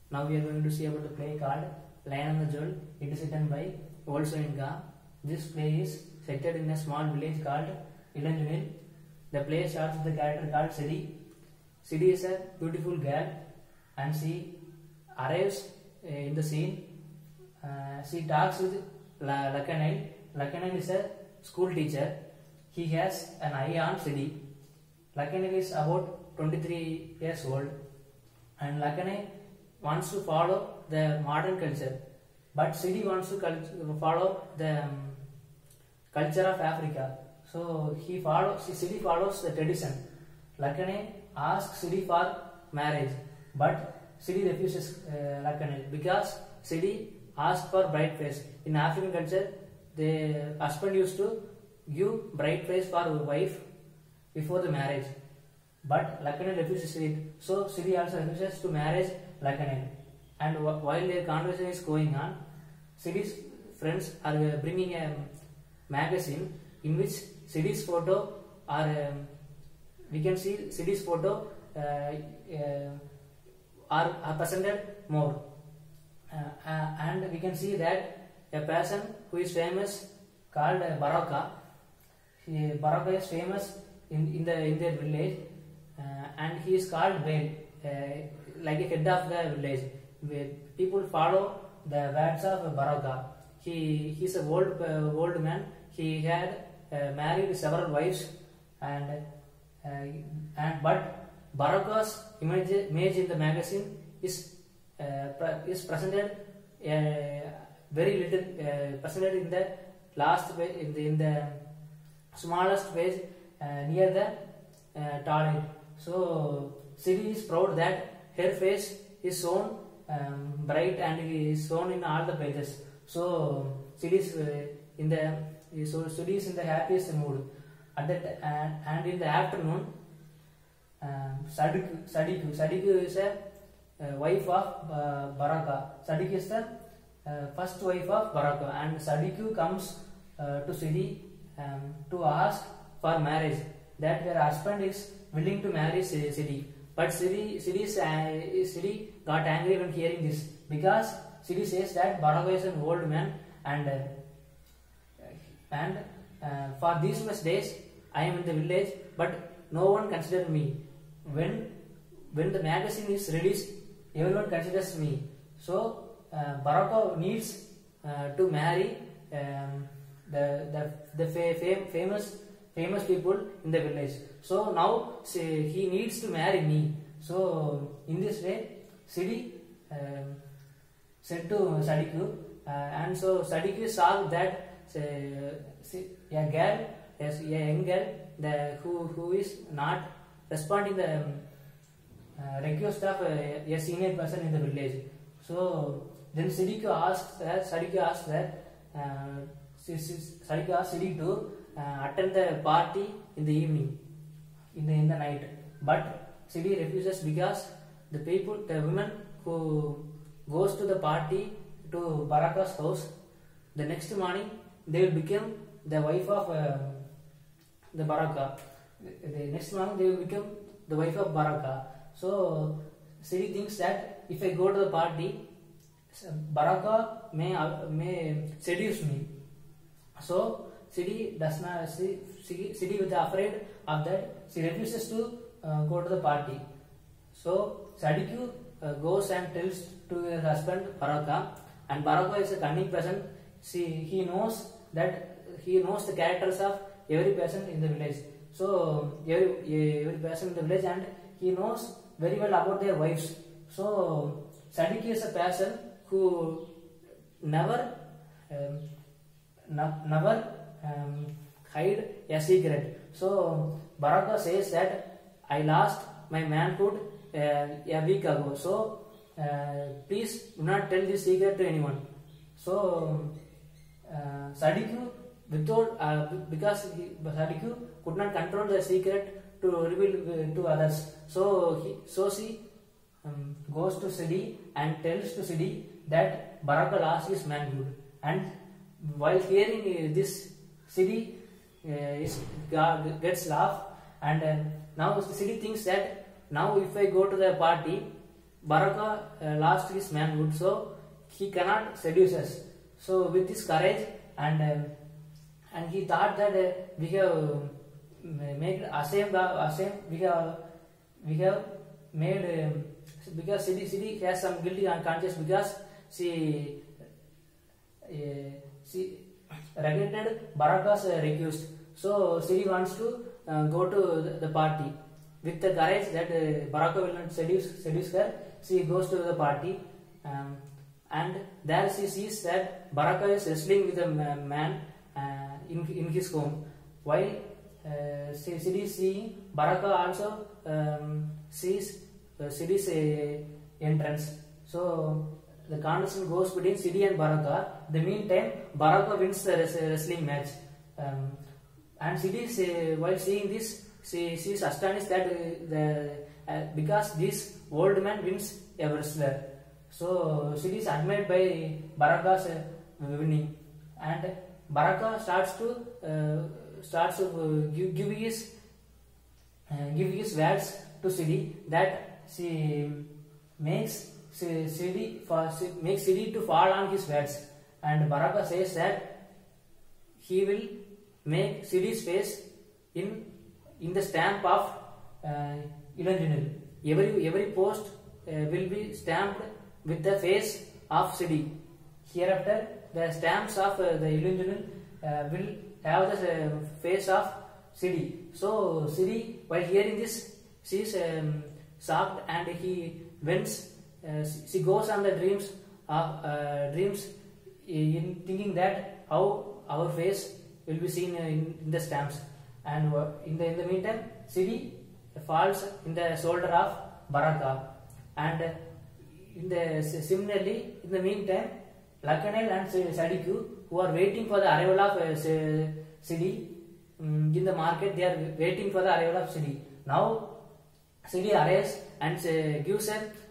Now we are going to see about the play called Lion and the Jewel. It is written by Wole Soyinka. This play is set in a small village called Ilanjunil. The play starts with the character called Sidi. Sidi is a beautiful girl and she arrives in the scene. She talks with Lakanai. Lakanai is a school teacher. He has an eye on Sidi. Lakanai is about 23 years old and Lakanai wants to follow the modern culture, but Sidi wants to follow the culture of Africa. So Sidi follows the tradition. Lakanai asks Sidi for marriage, but Sidi refuses Lakanai because Sidi asks for bride price. In African culture, the husband used to give bride price for wife before the marriage, but Lakanai refuses it. So Sidi also refuses to marriage Lakanai. And while their conversation is going on, Sidi's friends are bringing a magazine in which Sidi's photo we can see Sidi's photo are presented more, and we can see that a person who is famous called Baraka. Baraka is famous in their village, and he is called Wale, like a head of the village. People follow the words of Baraka. He is a old man. He had married several wives, but Baraka's image in the magazine is presented very little, presented in the last page, in the smallest page near the toilet. So Sidi is proud that her face is shown bright and is shown in all the pages. So Sidi is in the happiest mood. At that and in the afternoon, Sadiku is a wife of Baraka. Sadiku is the first wife of Baraka, and Sadiku comes to Sidi to ask for marriage, that her husband is willing to marry Sidi. But Sidi got angry when hearing this, because Sidi says that Baraka is an old man and for these much days I am in the village, but no one considers me. When the magazine is released, everyone considers me. So Baraka needs to marry the famous people in the village. So now he needs to marry me. So in this way, Sidi said to Sadiku, and so Sadiku saw that a young girl who is not responding the request of a senior person in the village. So then Sadiku asked Sidi to attend the party in the evening, in the night. But Sidi refuses because the women who goes to the party to Baraka's house, the next morning they will become the wife of the Baraka. The next morning they will become the wife of Baraka. So Sidi thinks that if I go to the party, Baraka may seduce me. So Sidi was afraid of that. She refuses to go to the party. So Sadiku goes and tells to her husband Baraka, and Baraka is a cunning person. He knows the characters of every person in the village. So every person in the village, and he knows very well about their wives. So Sadiku is a person who never hide a secret. So Baraka says that I lost my manhood a week ago. So please do not tell this secret to anyone. So Sadiku because Sadiku could not control the secret to reveal to others. So she goes to Sidi and tells to Sidi that Baraka lost his manhood. And while hearing this, Sidi gets laugh, and now Sidi thinks that now if I go to the party, Baraka lost his manhood, so he cannot seduce us. So with his courage and he thought that we have made ashamed, we have made because Siddhi has some guilty unconscious because she regretted Baraka's request. So Siddhi wants to go to the party. With the courage that Baraka will not seduce her, she goes to the party, and there she sees that Baraka is wrestling with a man in his home. While Siddhi is seeing, Baraka also sees Siddhi's entrance. So the conversation goes between Siddhi and Baraka. In the meantime, Baraka wins the wrestling match, and Siddhi, while seeing this, she is astonished that because this old man wins a wrestler. So Siddhi is admired by Baraka's winning, and Baraka starts to give his words to Siddhi that she makes Siddhi to fall on his words, and Baraka says that he will make Siddhi's face in the stamp of Ilanjunil. Every post will be stamped with the face of Siddhi. Hereafter, the stamps of the Ilanjunil will have the face of Siddhi. So Siddhi, while hearing this, she is shocked, and she goes on the dreams in thinking that how our face will be seen in the stamps. And in the meantime, Siddhi falls in the shoulder of Baraka, and similarly, in the meantime, Lakanel and Sadiku, who are waiting for the arrival of Siddhi in the market, they are waiting for the arrival of Siddhi. Now Siddhi arrives and gives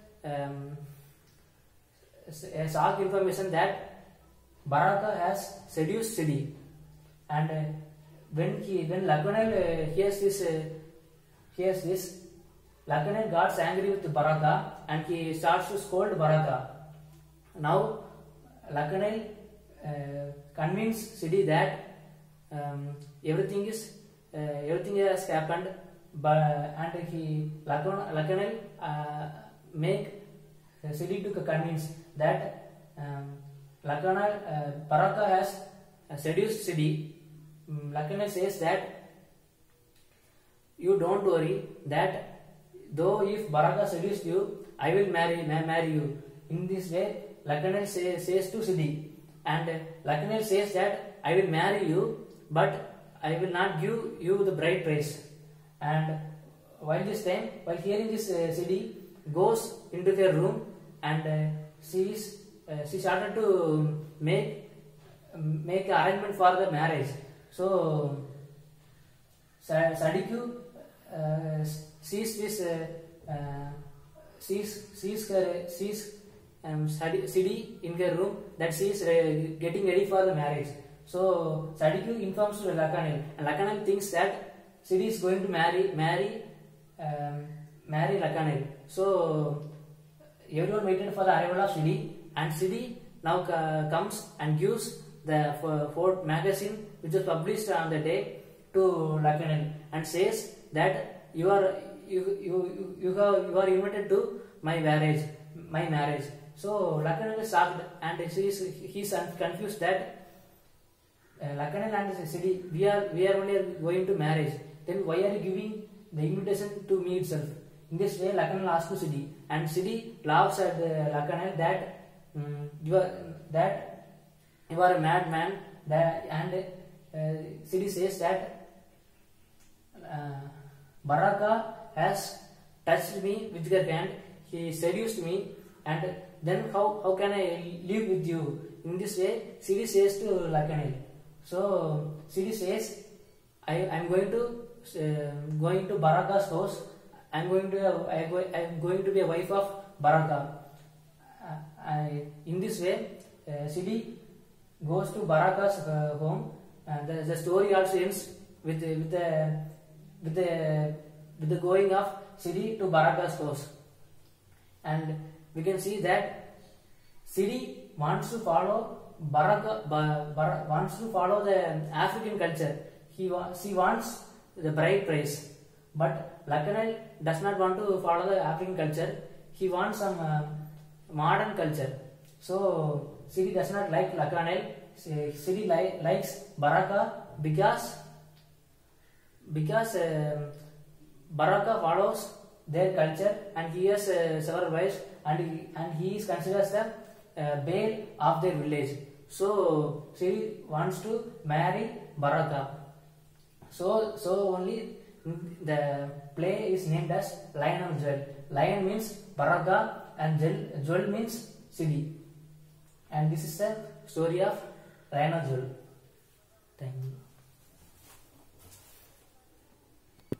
a shock information that Baraka has seduced Siddhi, and when Lakanel hears this, Lakanel got angry with Baraka and he starts to scold Baraka. Now Lakanel convinced Siddhi that everything has happened, and Lakanel make Siddhi to convince that Baraka has seduced Siddhi. Lakanel says that you don't worry, that though if Baraka seduced you, I will marry you. In this way, Lakanel says to Siddhi, and Lakanel says that I will marry you, but I will not give you the bride price. And while hearing this, Siddhi goes into her room, and she started to make arrangement for the marriage. So Sadiku sees Siddhi in her room that she is getting ready for the marriage. So Sadiku informs to Lakanel, and Lakanel thinks that Siddhi is going to marry Lakanel. So everyone waited for the arrival of Siddhi, and Siddhi now comes and gives the Ford magazine, which was published on the day, to Lakanel, and says that you are invited to my marriage. So Lakanel is shocked, and he is confused that Lakanel and Siddhi, we are only going to marriage. Then why are you giving the invitation to me itself? In this way, Lakanel asks to Siddhi, and Siddhi laughs at Lakanel that you are a madman. And Siddhi says that Baraka has touched me with her hand, he seduced me, and then how can I live with you? In this way, Siddhi says to Lakanel. So Siddhi says, I am going to Baraka's house. I am going to be a wife of Baraka. In this way, Siddhi goes to Baraka's home, and the story also ends with the going of Siddhi to Baraka's house. and we can see that Sidi wants to follow wants to follow the African culture. She wants the bride price, but Lakanal does not want to follow the African culture. He wants some modern culture. So Sidi does not like Lakanal. Sidi likes Baraka because Baraka follows their culture and he has several wives, and he is considered as the Bale of their village. So Sidi wants to marry Baraka. So only the play is named as Lion and Jewel. Lion means Baraka and Jewel means Sidi. And this is the story of Lion and Jewel. Thank you.